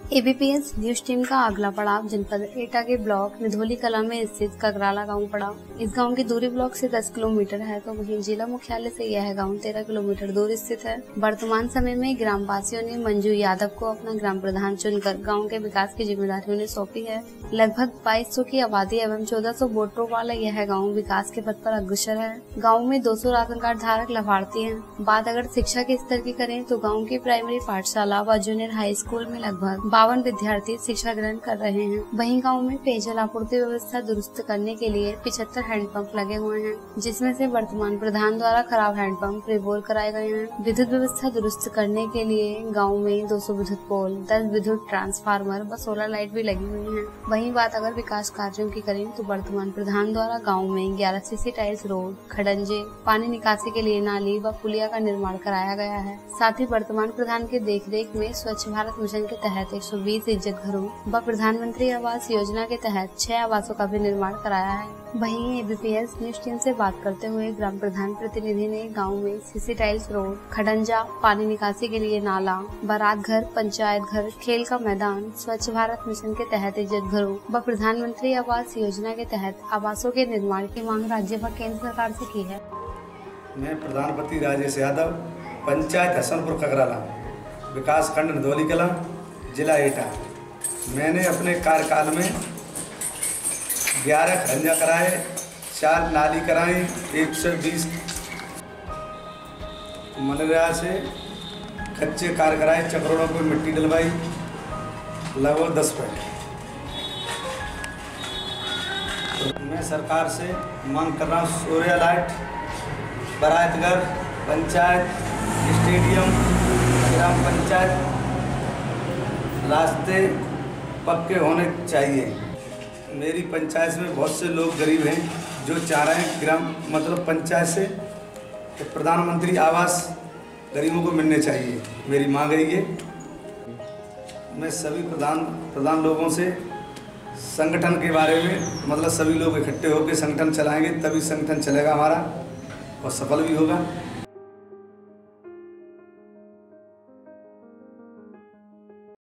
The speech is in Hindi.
एबीपीएस न्यूज टीम का अगला पड़ाव जनपद एटा के ब्लॉक निधोली कला में स्थित ककराला गांव पड़ा। इस गांव की दूरी ब्लॉक से 10 किलोमीटर है, तो वहीं जिला मुख्यालय से यह गांव 13 किलोमीटर दूर स्थित है। वर्तमान समय में ग्रामवासियों ने मंजू यादव को अपना ग्राम प्रधान चुनकर गाँव के विकास की जिम्मेदारी उन्हें सौंपी है। लगभग 2200 की आबादी एवं 1400 वोटरों वाला यह गाँव विकास के पथ पर अग्रसर है। गाँव में 200 राशन कार्ड धारक लाभार्थी हैं। बात अगर शिक्षा के स्तर की करें तो गाँव की प्राइमरी पाठशाला व जूनियर हाई स्कूल में लगभग 52 विद्यार्थी शिक्षा ग्रहण कर रहे हैं। वहीं गांव में पेयजल आपूर्ति व्यवस्था दुरुस्त करने के लिए 75 हैंडपंप लगे हुए हैं, जिसमें से वर्तमान प्रधान द्वारा खराब हैंडपंप रिबोर कराए गए हैं। विद्युत व्यवस्था दुरुस्त करने के लिए गांव में 200 विद्युत पोल, 10 विद्युत ट्रांसफार्मर व सोलर लाइट भी लगी हुई है। वहीं बात अगर विकास कार्यों की करें तो वर्तमान प्रधान द्वारा गाँव में 11 सीसी टाइल्स रोड, खडंजे, पानी निकासी के लिए नाली व पुलिया का निर्माण कराया गया है। साथ ही वर्तमान प्रधान के देखरेख में स्वच्छ भारत मिशन के तहत 120 इज्जत घरों व प्रधानमंत्री आवास योजना के तहत 6 आवासों का भी निर्माण कराया है। वहीं एबीपीएस न्यूज टीम से बात करते हुए ग्राम प्रधान प्रतिनिधि ने गांव में सीसी टाइल्स रोड, खडंजा, पानी निकासी के लिए नाला, बारात घर, पंचायत घर, खेल का मैदान, स्वच्छ भारत मिशन के तहत इज्जत घरों व प्रधानमंत्री आवास योजना के तहत आवासों के निर्माण की मांग राज्य व केंद्र सरकार से की है। मैं प्रधानमंत्री राजेश यादव, पंचायत हसनपुर ककराला, विकास खंड निधोली कला, जिला एटा। मैंने अपने कार्यकाल में 11 खंजा कराए, 4 नाली कराई, 120 मनरेगा से कच्चे कार्य कराए, चक्रोड़ों पर मिट्टी डलवाई, लगभग 10 फीट। तो मैं सरकार से मांग कर रहा हूँ सूर्य लाइट, बारात घर, पंचायत, स्टेडियम, ग्राम पंचायत, रास्ते पक्के होने चाहिए। मेरी पंचायत में बहुत से लोग गरीब हैं जो चाह रहे हैं पंचायत से तो प्रधानमंत्री आवास गरीबों को मिलने चाहिए। मेरी मांग है ये। मैं सभी प्रधान लोगों से संगठन के बारे में सभी लोग इकट्ठे होकर संगठन चलाएंगे, तभी संगठन चलेगा हमारा और सफल भी होगा।